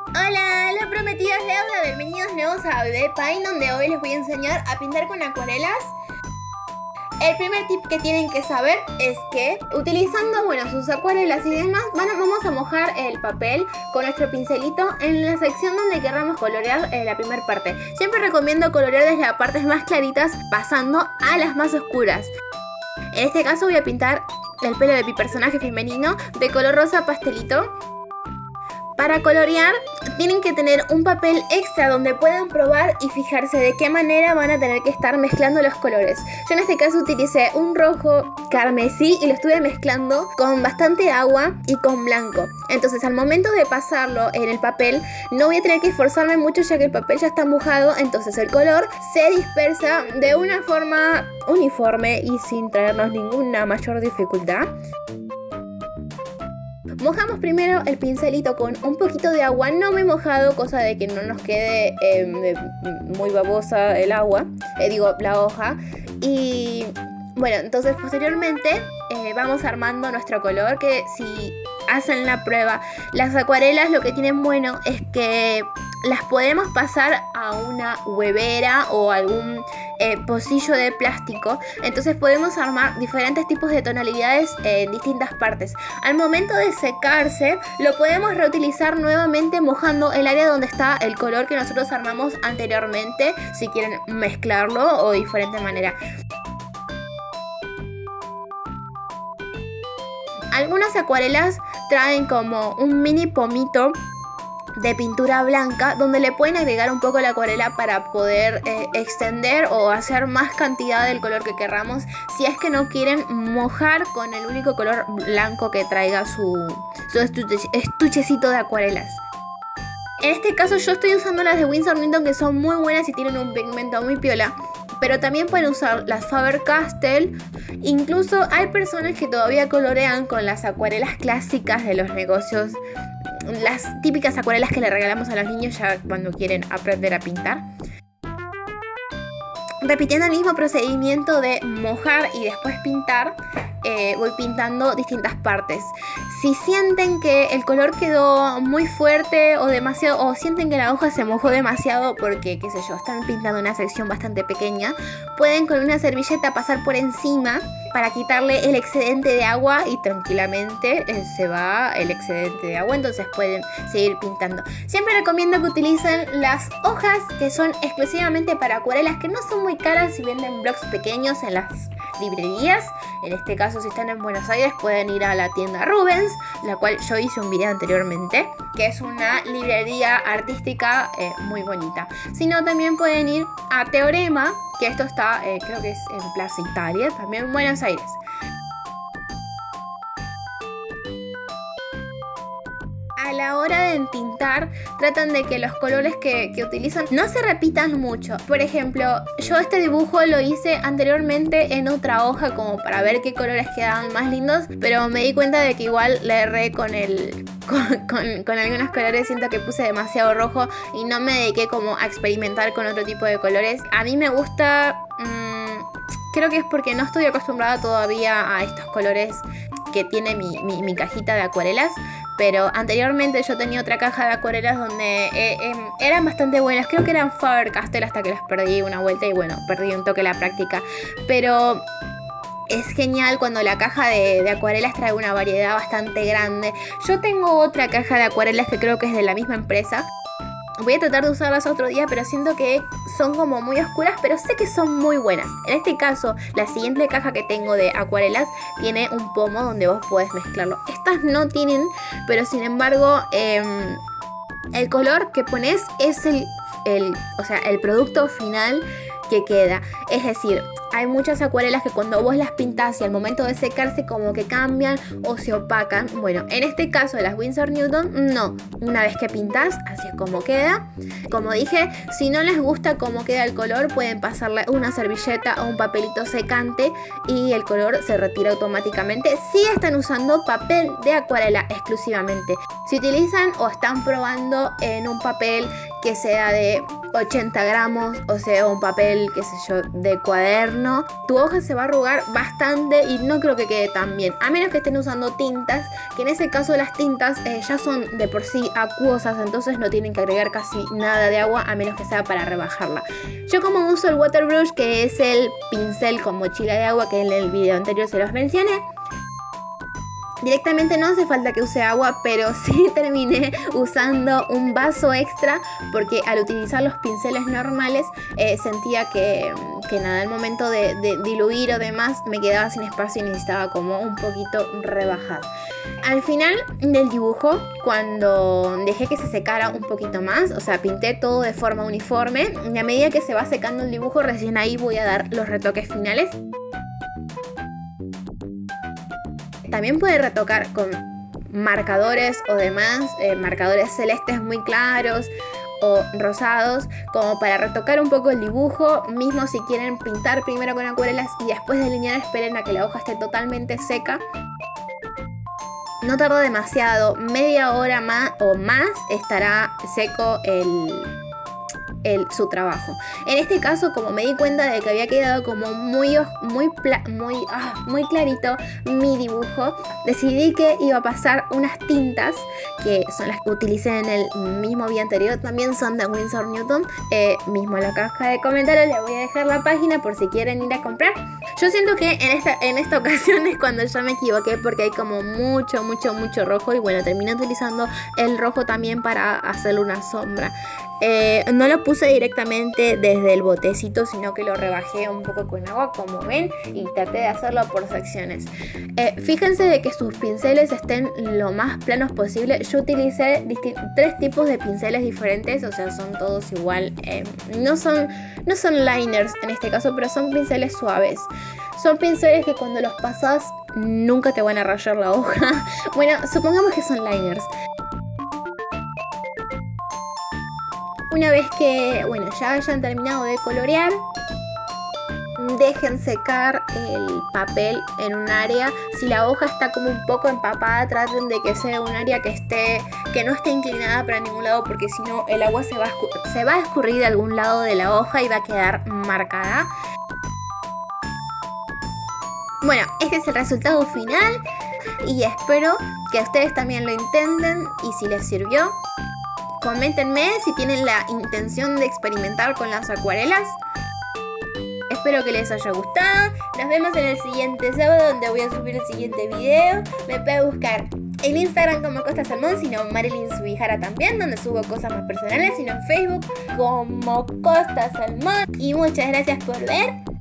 Hola, lo prometido es deuda. Bienvenidos nuevos a Bebé Paint, donde hoy les voy a enseñar a pintar con acuarelas. El primer tip que tienen que saber es que utilizando sus acuarelas y demás, vamos a mojar el papel con nuestro pincelito en la sección donde queramos colorear la primera parte. Siempre recomiendo colorear desde las partes más claritas pasando a las más oscuras. En este caso voy a pintar el pelo de mi personaje femenino de color rosa pastelito. Para colorear tienen que tener un papel extra donde puedan probar y fijarse de qué manera van a tener que estar mezclando los colores. Yo en este caso utilicé un rojo carmesí y lo estuve mezclando con bastante agua y con blanco. Entonces al momento de pasarlo en el papel no voy a tener que esforzarme mucho ya que el papel ya está mojado. Entonces el color se dispersa de una forma uniforme y sin traernos ninguna mayor dificultad. Mojamos primero el pincelito con un poquito de agua, no muy mojado, cosa de que no nos quede muy babosa el agua, la hoja. Y bueno, entonces posteriormente vamos armando nuestro color, que si hacen la prueba, las acuarelas lo que tienen bueno es que las podemos pasar a una huevera o algún pocillo de plástico. Entonces podemos armar diferentes tipos de tonalidades en distintas partes. Al momento de secarse lo podemos reutilizar nuevamente mojando el área donde está el color que nosotros armamos anteriormente, si quieren mezclarlo o de diferente manera. Algunas acuarelas traen como un mini pomito de pintura blanca donde le pueden agregar un poco la acuarela para poder extender o hacer más cantidad del color que querramos, si es que no quieren mojar con el único color blanco que traiga su estuchecito de acuarelas. En este caso yo estoy usando las de Winsor Newton, que son muy buenas y tienen un pigmento muy piola. Pero también pueden usar las Faber-Castell. Incluso hay personas que todavía colorean con las acuarelas clásicas de los negocios, las típicas acuarelas que le regalamos a los niños ya cuando quieren aprender a pintar. Repitiendo el mismo procedimiento de mojar y después pintar, voy pintando distintas partes. Si sienten que el color quedó muy fuerte o demasiado, o sienten que la hoja se mojó demasiado porque, qué sé yo, están pintando una sección bastante pequeña, pueden con una servilleta pasar por encima para quitarle el excedente de agua y tranquilamente se va el excedente de agua, entonces pueden seguir pintando. Siempre recomiendo que utilicen las hojas que son exclusivamente para acuarelas, que no son muy caras y venden blocks pequeños en las librerías. En este caso, si están en Buenos Aires, pueden ir a la tienda Rubens, la cual yo hice un video anteriormente, que es una librería artística muy bonita. Si no, también pueden ir a Teorema, que esto está, creo que es en Plaza Italia, también en Buenos Aires. A la hora de entintar, tratan de que los colores que utilizan no se repitan mucho. Por ejemplo, yo este dibujo lo hice anteriormente en otra hoja como para ver qué colores quedaban más lindos, pero me di cuenta de que igual le erré con algunos colores. Siento que puse demasiado rojo y no me dediqué como a experimentar con otro tipo de colores. A mí me gusta, creo que es porque no estoy acostumbrada todavía a estos colores que tiene mi cajita de acuarelas. Pero anteriormente yo tenía otra caja de acuarelas donde eran bastante buenas. Creo que eran Faber-Castell hasta que las perdí una vuelta y bueno, perdí un toque la práctica. Pero es genial cuando la caja de acuarelas trae una variedad bastante grande. Yo tengo otra caja de acuarelas que creo que es de la misma empresa. Voy a tratar de usarlas otro día, pero siento que son como muy oscuras, pero sé que son muy buenas. En este caso, la siguiente caja que tengo de acuarelas tiene un pomo donde vos podés mezclarlo. Estas no tienen, pero sin embargo, el color que pones es el producto final que queda. Es decir, hay muchas acuarelas que cuando vos las pintás y al momento de secarse como que cambian o se opacan. Bueno, en este caso de las Winsor Newton, no. Una vez que pintás, así es como queda. Como dije, si no les gusta cómo queda el color, pueden pasarle una servilleta o un papelito secante y el color se retira automáticamente si están usando papel de acuarela exclusivamente. Si utilizan o están probando en un papel que sea de 80 gramos, o sea, un papel, qué sé yo, de cuaderno, tu hoja se va a arrugar bastante y no creo que quede tan bien, a menos que estén usando tintas, que en ese caso las tintas ya son de por sí acuosas, entonces no tienen que agregar casi nada de agua, a menos que sea para rebajarla. Yo como uso el water brush, que es el pincel con mochila de agua, que en el video anterior se los mencioné, directamente no hace falta que use agua, pero sí terminé usando un vaso extra porque al utilizar los pinceles normales sentía que nada, al momento de diluir o demás me quedaba sin espacio y necesitaba como un poquito rebajar. Al final del dibujo, cuando dejé que se secara un poquito más, o sea, pinté todo de forma uniforme, y a medida que se va secando el dibujo, recién ahí voy a dar los retoques finales. También puede retocar con marcadores o demás, marcadores celestes muy claros o rosados, como para retocar un poco el dibujo. Mismo si quieren pintar primero con acuarelas y después delinear, esperen a que la hoja esté totalmente seca. No tarda demasiado, media hora más o más estará seco su trabajo. En este caso, como me di cuenta de que había quedado como muy clarito mi dibujo, decidí que iba a pasar unas tintas que son las que utilicé en el mismo video anterior, también son de Winsor Newton, mismo en la caja de comentarios les voy a dejar la página por si quieren ir a comprar. Yo siento que en esta ocasión es cuando yo me equivoqué, porque hay como mucho rojo, y bueno, terminé utilizando el rojo también para hacerle una sombra. No lo puse directamente desde el botecito, sino que lo rebajé un poco con agua, como ven, y traté de hacerlo por secciones. Fíjense de que sus pinceles estén lo más planos posible. Yo utilicé 3 tipos de pinceles diferentes, o sea, son todos igual. No son liners en este caso, pero son pinceles suaves. Son pinceles que cuando los pasas nunca te van a rayar la hoja. Bueno, supongamos que son liners. Una vez que, bueno, ya hayan terminado de colorear, dejen secar el papel en un área. Si la hoja está como un poco empapada, traten de que sea un área que no esté inclinada para ningún lado, porque si no el agua se va a escurrir de algún lado de la hoja y va a quedar marcada. Bueno, este es el resultado final y espero que ustedes también lo intenten, y si les sirvió, coméntenme si tienen la intención de experimentar con las acuarelas. Espero que les haya gustado. Nos vemos en el siguiente sábado, donde voy a subir el siguiente video. Me puede buscar en Instagram como Costa Salmón, sino Marilyn Subijara también, donde subo cosas más personales, sino en Facebook como Costa Salmón. Y muchas gracias por ver.